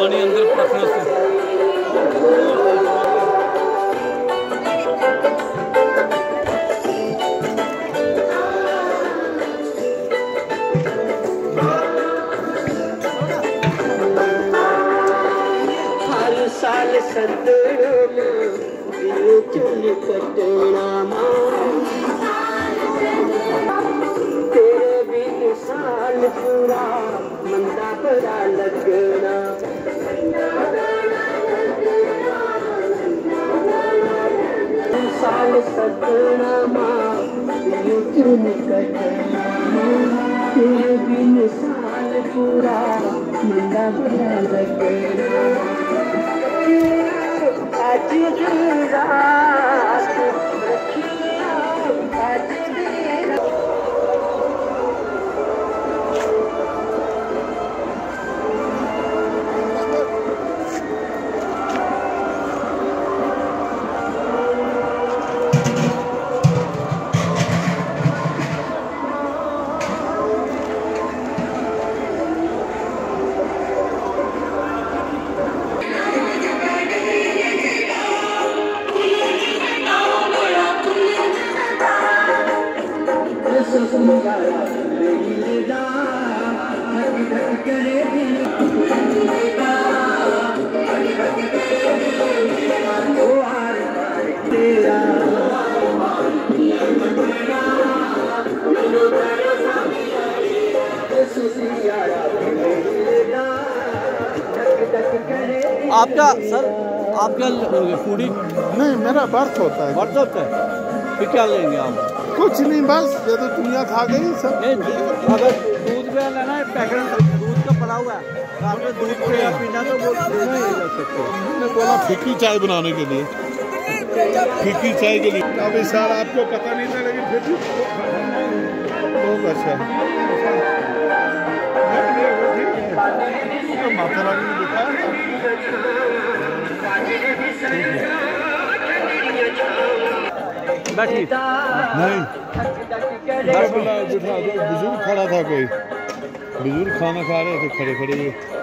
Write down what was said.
पानी अंदर रखने से। हर साल सदना चुन कटना तेरे बिन साल पूरा मंदा बड़ा लगना साल सदना चुन कटना तेरे बिन साल पूरा मंदा बड़ा लगना आज रात रखिया आज आपका सर आपका फूडी नहीं, मेरा बर्थ होता है। बर्थ होता है, फिर क्या लेंगे आप? कुछ नहीं, बस ये तो दुनिया खा गई सब। अगर दूध का लेना है पैकेट दूध का पड़ा हुआ है, आपने दूध पे पीना तो वो नहीं ले सकते। मैंने बोला फीकी चाय बनाने के लिए, फीकी चाय के लिए। अभी सर आपको पता नहीं था, लेकिन फिर भी बहुत अच्छा। माता रानी ने दिखाया बैठिए। नहीं, बुजुर्ग खड़ा था, कोई बुजुर्ग खाना खा रहे थे खड़े खड़े।